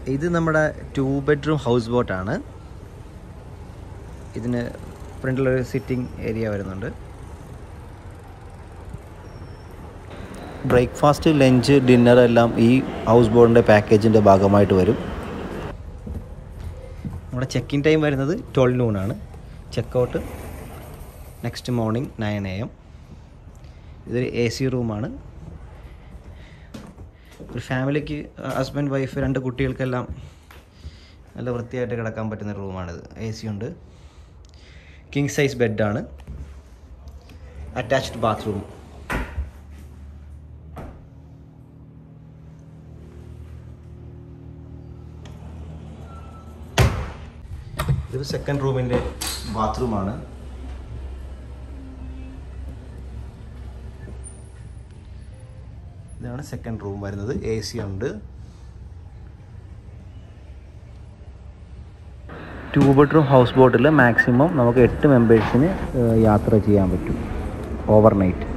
ഇത് നമ്മുടെ 2 bedroom house ബോട്ടാണ്. ഇതിന് ഫ്രണ്ടിലൊരു സിറ്റിംഗ് ഏരിയ വരുന്നുണ്ട്. ബ്രേക്ക്ഫാസ്റ്റ്, ലഞ്ച്, ഡിന്നർ എല്ലാം ഈ ഹൗസ് ബോട്ടിൻ്റെ പാക്കേജിൻ്റെ ഭാഗമായിട്ട് വരും. നമ്മുടെ ചെക്ക് ഇൻ ടൈം വരുന്നത് 12 noon ആണ്. Checkout next morning 9 AM. ഇതൊരു AC റൂമാണ്. ഒരു ഫാമിലിക്ക്, ഹസ്ബൻഡ്, വൈഫ്, 2 കുട്ടികൾക്കെല്ലാം നല്ല വൃത്തിയായിട്ട് കിടക്കാൻ പറ്റുന്ന റൂമാണിത്. AC ഉണ്ട്. കിങ് സൈസ് ബെഡാണ്. Attached bathroom. ഇത് സെക്കൻഡ് റൂമിൻ്റെ ബാത്റൂമാണ്. ഇതാണ് സെക്കൻഡ് റൂം വരുന്നത്. AC ഉണ്ട്. 2 bedroom ഹൗസ് ബോട്ടിൽ മാക്സിമം നമുക്ക് 8 മെമ്പേഴ്സിന് യാത്ര ചെയ്യാൻ പറ്റും ഓവർനൈറ്റ്.